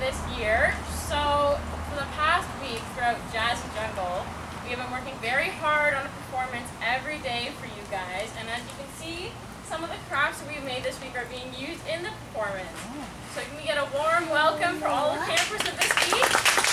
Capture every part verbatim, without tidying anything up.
this year. So for the past week throughout Jazzy Jungle, we have been working very hard on a performance every day for you guys. And as you can see, some of the crafts that we've made this week are being used in the performance. So can we get a warm welcome for all the campers of this week?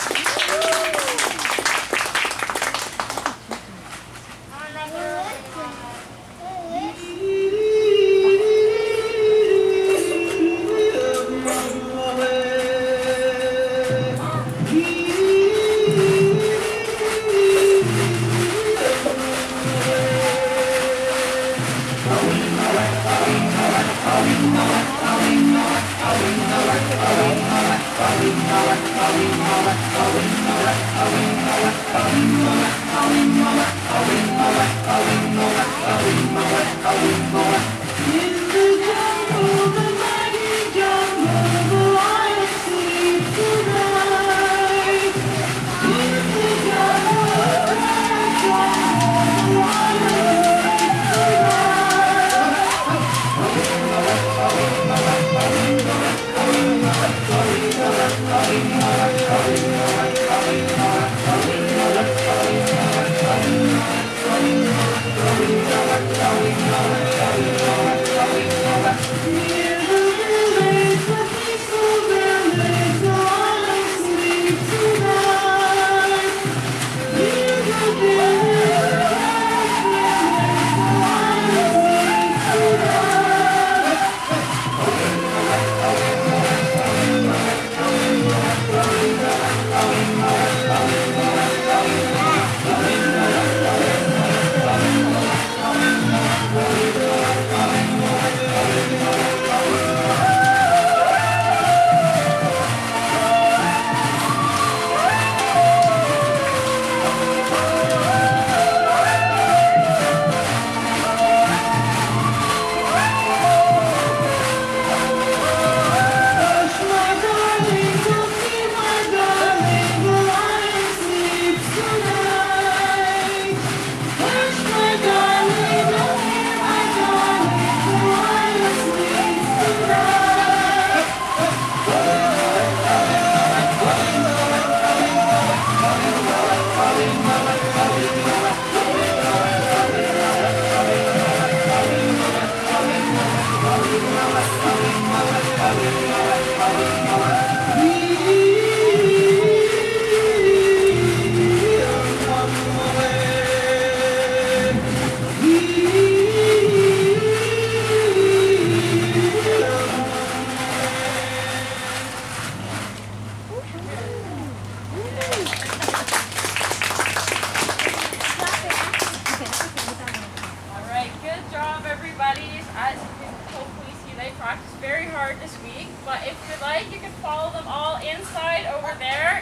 As you can hopefully see, they practiced very hard this week, but if you'd like, you can follow them all inside over there